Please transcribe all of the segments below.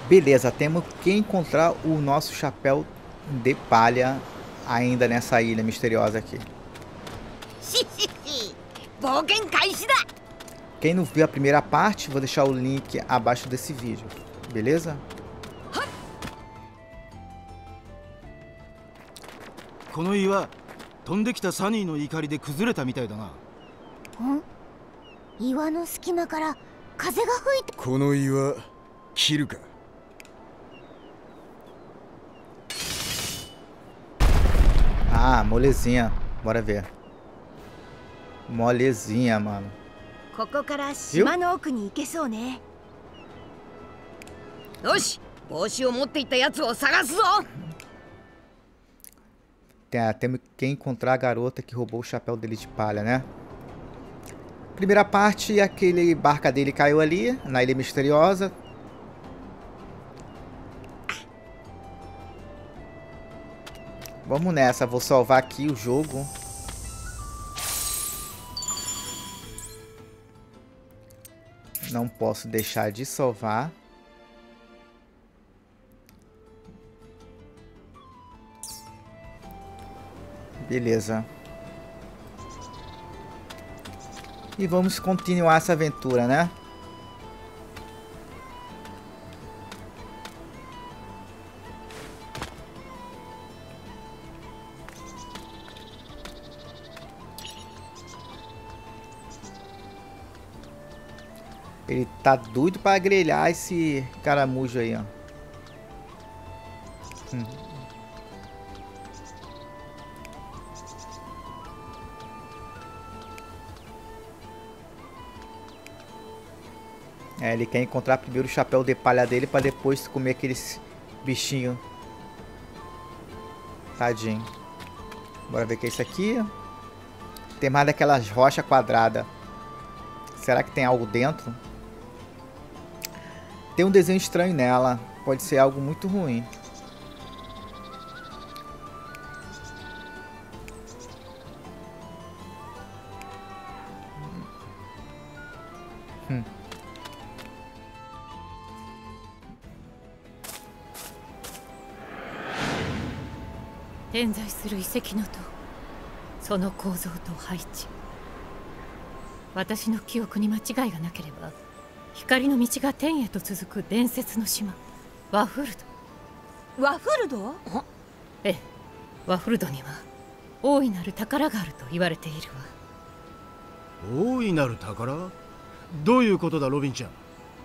Beleza, temos que encontrar o nosso chapéu de palha ainda nessa ilha misteriosa aqui. Quem não viu a primeira parte, vou deixar o link abaixo desse vídeo, beleza? この岩、飛んできたサニーの怒りで崩れたみたいだな。 岩の隙間から風が吹いて。 この岩切るか。 Ah, molezinha. Bora ver. Molezinha, mano. ここから島の奥に行けそうね。 よし、帽子を持っていったやつを探すぞ。 Temos que encontrar a garota que roubou o chapéu dele de palha, né? Primeira parte, aquele barca dele caiu ali, na ilha misteriosa. Vamos nessa, vou salvar aqui o jogo. Não posso deixar de salvar. Beleza. E vamos continuar essa aventura, né? Ele tá doido para grelhar esse caramujo aí, ó. É, ele quer encontrar primeiro o chapéu de palha dele para depois comer aqueles bichinhos. Tadinho. Bora ver o que é isso aqui. Tem mais daquelas rochas quadradas. Será que tem algo dentro? Tem um desenho estranho nela. Pode ser algo muito ruim. 点在する遺跡の塔、その構造と配置、私の記憶に間違いがなければ光の道が天へと続く伝説の島ワフルド。 ワフルド？ ええ、ワフルドには大いなる宝があると言われているわ。 大いなる宝？どういうことだロビンちゃん。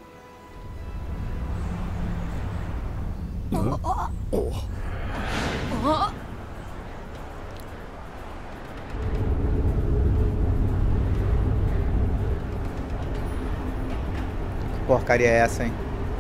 Que porcaria é essa, hein?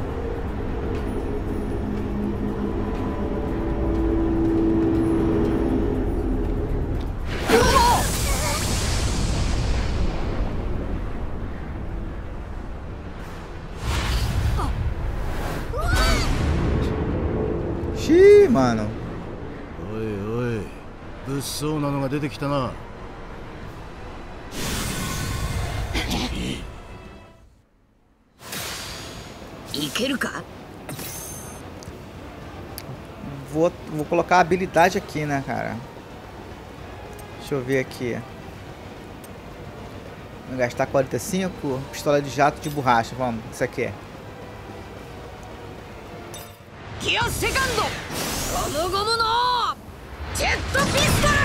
Xiii, mano. おいおい、物騒なのが出てきたな。 いけるか？ Vou colocar a habilidade aqui, né, cara? Deixa eu ver aqui. Vou gastar 45. Pistola de jato de borracha. Vamos, isso aqui. ギアセカンドゴムゴムのジェットピスト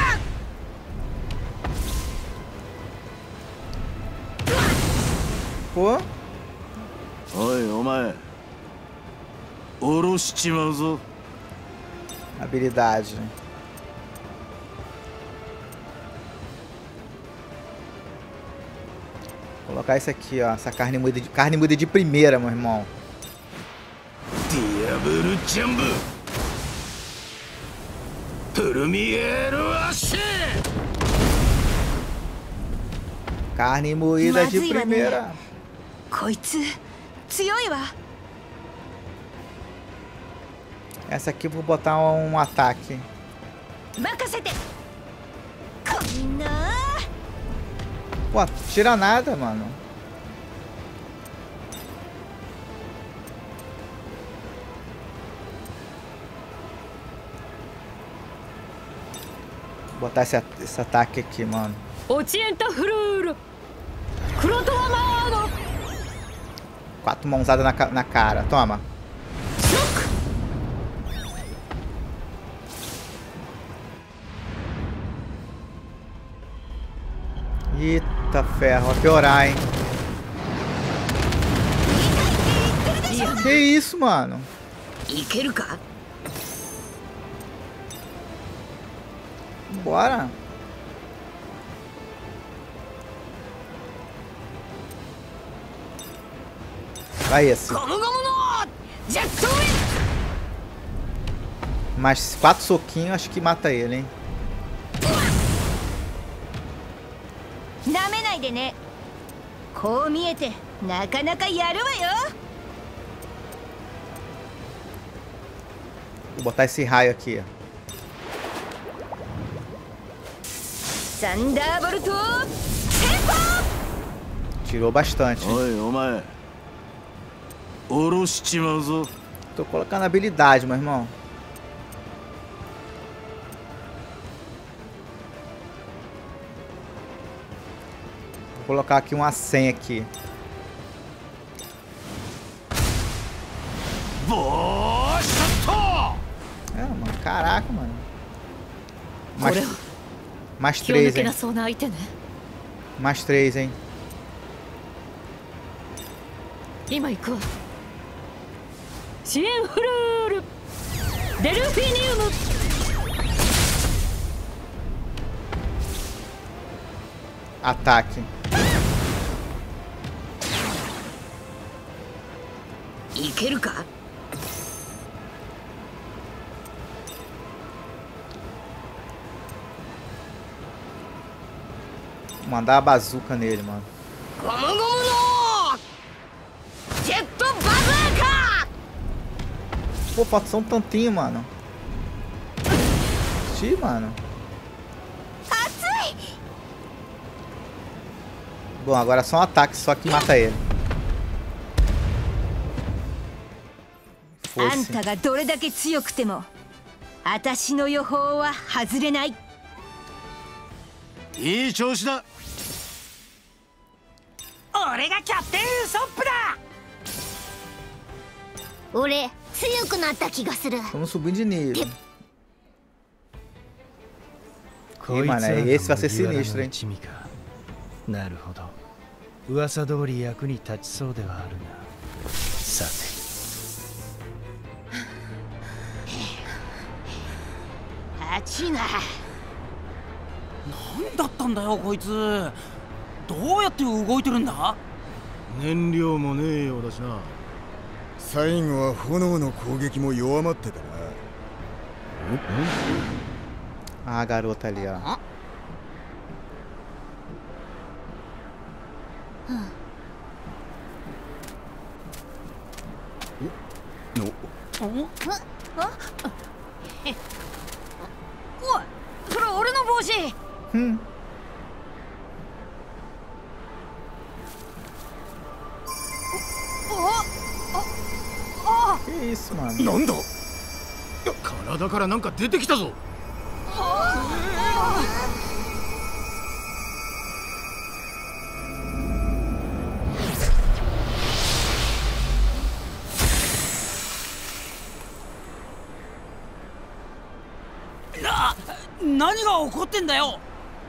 ル。 Pô. おいお前、下ろしちまうぞ。 Habilidade. Vou colocar isso aqui, ó. Essa carne moída de primeira, meu irmão. ディアブルジャンブプルミエルアッシュ。 Carne moída de primeira. こいつ強いわ。 Essa aqui eu vou botar um ataque. 任せて。みんな。 Pô, tira nada, mano. Botar esse ataque aqui, mano. Otienta Fururo. Crotoa Mano. 4 mãozadas na cara. Toma. Eita ferro, vai piorar, hein? Que isso, mano? Bora. Vai esse. Mais 4 soquinhos, acho que mata ele, hein? なめないでね。こう見えてなかなかやるわよ。 Vou botar esse raio aqui. サンダーボルト。 Tirou bastante. おいお前下ろしちまうぞ。 Tô colocando habilidade, meu irmão. Vou colocar aqui uma senha aqui. É, mano, caraca, mano. Mais 3, hein? Mais 3, hein? 今行くわ。シエンフルールデルフィニウム。 Ataque. いけるか。 Vou mandar a bazuca nele, mano. ゴムゴムのジェットバズーカ。 Pô, falta só um tantinho, mano. Ixi, mano. Bom, agora é só um ataque só que mata ele. あんたがどれだけ強くても私の予報は外れない。 いい調子だ。 俺がキャプテンウソップだ。 俺強くなった気がする。 Vamos subindo de nível. Ih, mano, esse vai ser sinistro, hein? なるほど。噂通り役に立ちそうではあるな。さて。 熱いな。何だったんだよこいつ。どうやって動いてるんだ。 燃料もねえようだしな。 最後は炎の攻撃も弱まってたな。 Ah, a garota ali, ó. Oh. おい、それ俺の帽子。 Que isso, mano? なんだ。体からなんか出てきたぞ。 何が起こってんだよ。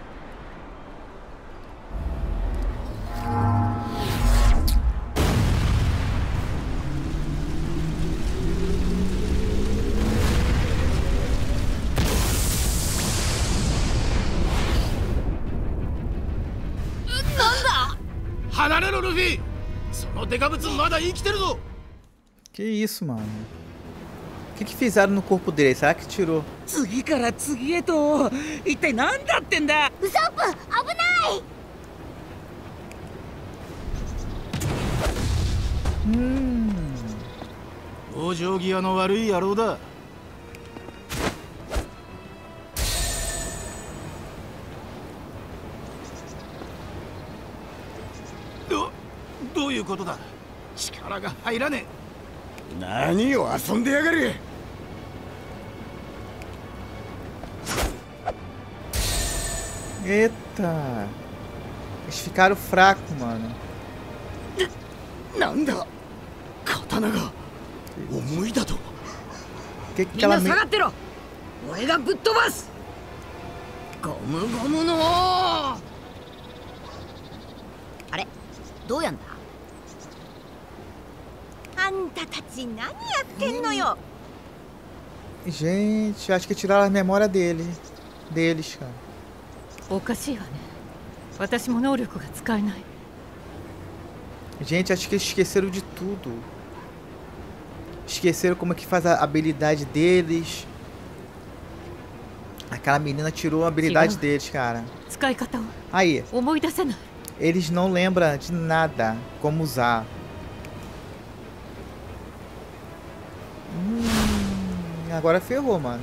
離れろルフィ。そのデカブツまだ生きてるぞ。 Que isso, mano? O que fizeram no corpo dele? Será que tirou? 次から次へと一体何だってんだ。 ウソップ危ない。 往生際の悪い野郎だ。どういうことだ。力が入らねえ。 何を遊んでやがる。 Eita. Eles ficaram fracos, mano. なんだ刀が重いだと。 Que みんな ela 下がってろ。俺がぶっ飛ばす。ゴムゴムのあれどうやんだ。 あんたたち何やってんのよ。 Gente, acho que tiraram a memória deles, cara. おかしいわね。私も能力が使えない。 Gente, acho que eles esqueceram de tudo. Esqueceram como é que faz a habilidade deles. Aquela menina tirou a habilidade deles, cara. 使い方を Aí, 思い出せない。 eles não lembram de nada como usar. Agora ferrou, mano.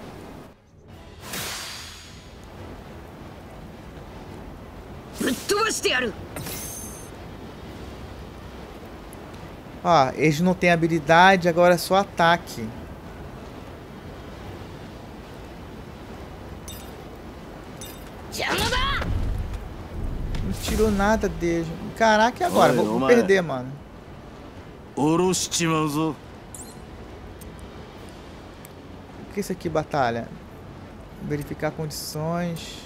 Ó, eles não têm habilidade, agora é só ataque. Não tirou nada deles. Caraca, e agora? Vou perder, mano. 下ろしちまうぞ。 O que é isso aqui, batalha? Verificar condições.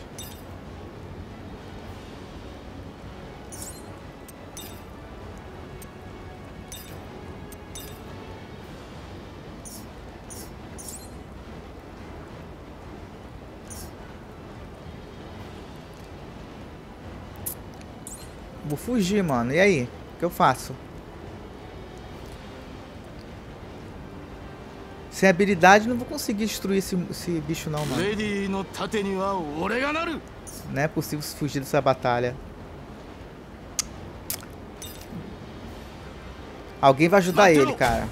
Vou fugir, mano. E aí? O que eu faço? Sem habilidade não vou conseguir destruir esse bicho não, mano. Não é possível fugir dessa batalha. Alguém vai ajudar ele, cara.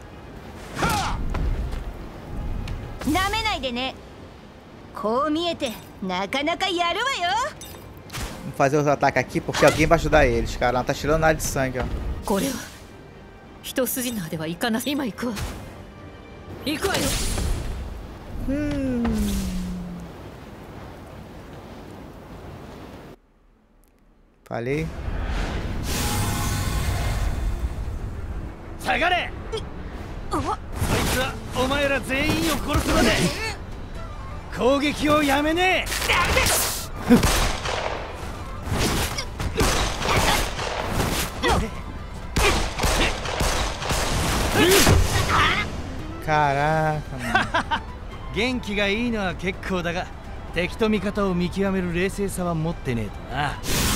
Vamos fazer os ataques aqui porque alguém vai ajudar eles, cara. Ela tá tirando nada de sangue, ó. Falei. 下がれ。そいつはお前ら全員を殺すまで攻撃をやめねえ。 Caraca, mano. 元気がいいのは結構だが、敵と味方を見極める冷静さは持ってねえとな。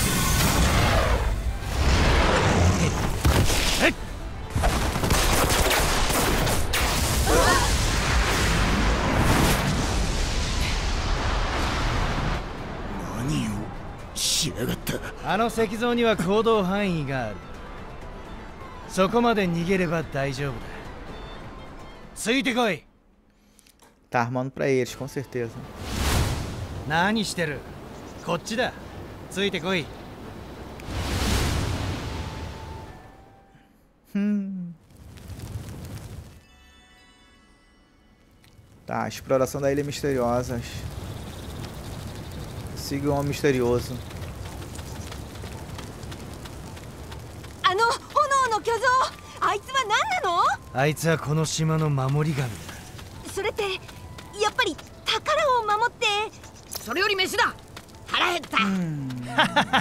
何をしやがった。 あの石像には行動範囲がある。そこまで逃げれば大丈夫だ。ついてこい。 Tá armando pra eles, com certeza. 何してる。こっちだ。ついてこい。 Tá, exploração da Ilha Misteriosa. Siga o homem misterioso. あいつは何なの？ あいつはこの島の守り神だ。 それってやっぱり宝を守って。 それより飯だ。腹減った。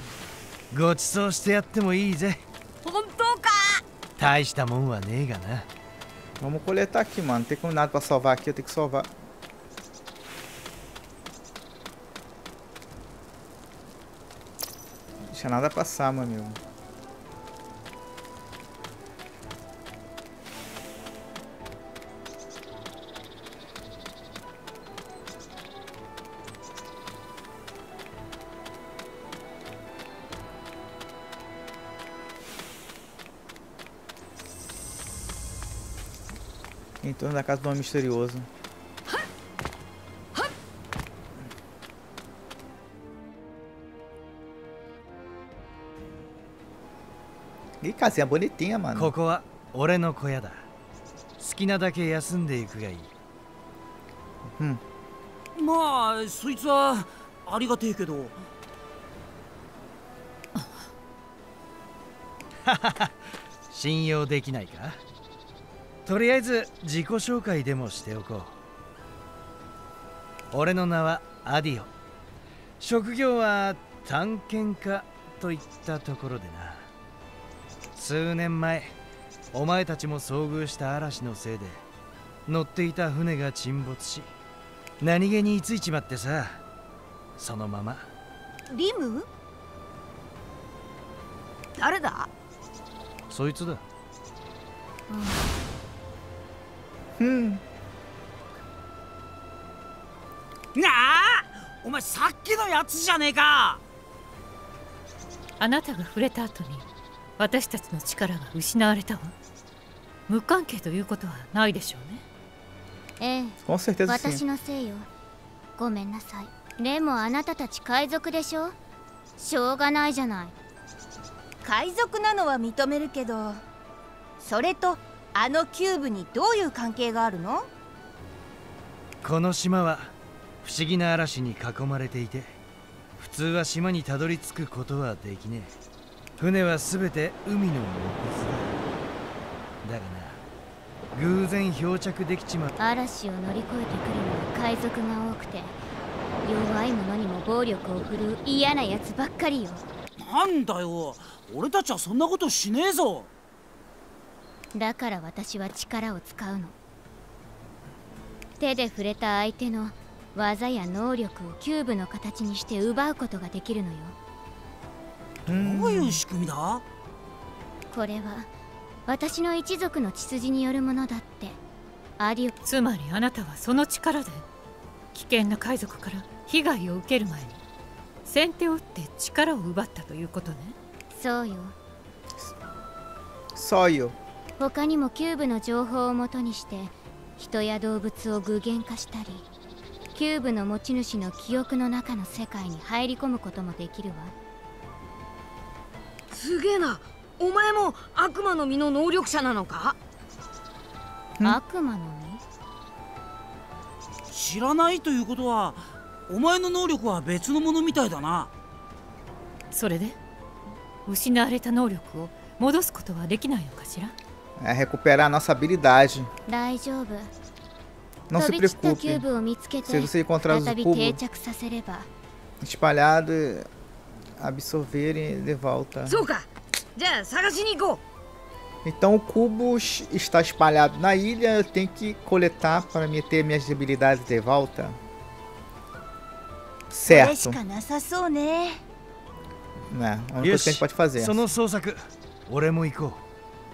ごちそうしてやってもいいぜ。 本当か？ 大したもんはねえがな。 Vamos coletar aqui, mano. Não tem como nada pra salvar aqui, eu tenho que salvar. Deixa nada passar, meu amigo. Em torno da casa do homem misterioso. E casinha bonitinha, mano. ここは俺の小屋だ。好きなだけ休んでいくがいい。 まあそいつはありがてえけど。 信用できないか。とりあえず自己紹介でもしておこう。俺の名はアディオ。職業は探検家といったところでな。数年前お前たちも遭遇した嵐のせいで乗っていた船が沈没し、何気に居ついちまってさ、そのまま。 リム？ 誰だ？ そいつだ。 なあ、お前さっきのやつじゃねえか。 あなたが触れた後に私たちの力が失われたわ。無関係ということはないでしょうね。 ええ、 Com certeza 私 sim. のせいよ。ごめんなさい。でもあなたたち海賊でしょ。しょうがないじゃない。海賊なのは認めるけど、それとあのキューブにどういう関係があるの？ この島は不思議な嵐に囲まれていて、普通は島にたどり着くことはできねえ。船はすべて海の藻くずだ。だがな、偶然漂着できちまった。 嵐を乗り越えてくるのは海賊が多くて、弱い者にも暴力を振るう嫌なやつばっかりよ。 なんだよ、俺たちはそんなことしねえぞ。 だから私は力を使うの。手で触れた相手の技や能力をキューブの形にして奪うことができるのよ。 どういう仕組みだ？ これは私の一族の血筋によるものだってアディオ。 つまりあなたはその力で危険な海賊から被害を受ける前に先手を打って力を奪ったということね。 そうよ。 Só eu. 他にもキューブの情報をもとにして人や動物を具現化したり、キューブの持ち主の記憶の中の世界に入り込むこともできるわ。 すげえな。お前も悪魔の実の能力者なのか？ 悪魔の実？ 知らないということは、お前の能力は別のものみたいだな。 それで失われた能力を戻すことはできないのかしら。 É recuperar a nossa habilidade. 大丈夫。 Não 飛 se び散ったキュー preocupe. ブを見つけて Se você encontrar o 再び定 cubo 着させれば。 espalhado, absorver de volta. そうか。じゃあ探しに行こう。 Então o cubo está espalhado na ilha. Eu tenho que coletar para ter minhas habilidades de volta. これし Certo. かなさそうね。 Né? A única coisa que a gente pode fazer. その捜索、俺も行こう。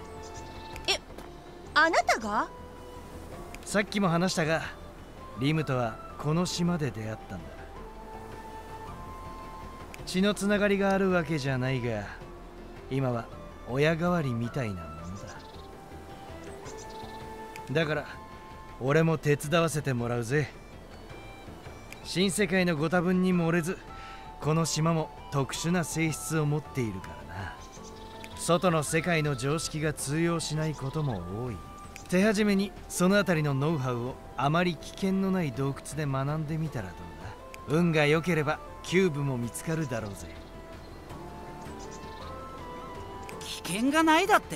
あなたが？ さっきも話したが、リムとはこの島で出会ったんだ。血のつながりがあるわけじゃないが、今は親代わりみたいなものだ。だから俺も手伝わせてもらうぜ。新世界のご多分に漏れず、この島も特殊な性質を持っているからな。外の世界の常識が通用しないことも多い。手始めにそのあたりのノウハウをあまり危険のない洞窟で学んでみたらどうだ。運が良ければキューブも見つかるだろうぜ。 危険がないだって？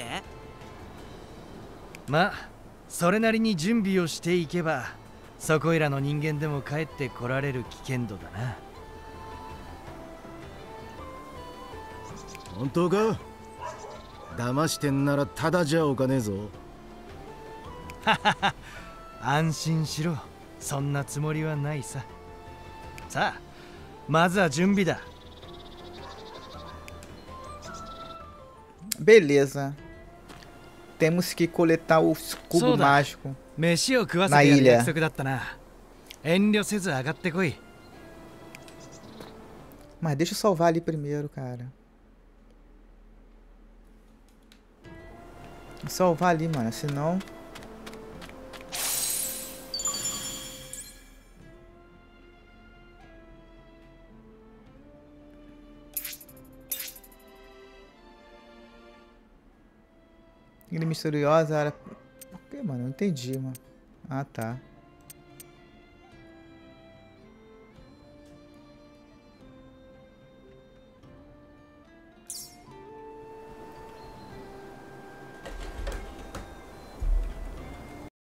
まあそれなりに準備をしていけば、そこいらの人間でも帰ってこられる危険度だな。 本当か？騙してんならただじゃおかねえぞ。 安心しろ、そんなつもりはないさ。さあまずは準備だ。 Beleza. Temos que coletar o cubo Soda. mágico. 飯を食わせてやる約束だったな。遠慮せず上がってこい。 Mas deixa eu salvar ali primeiro, cara. Vou salvar ali, mano. Senão... Ilha misteriosa era... Por que, mano? Eu não entendi, mano. Ah, tá.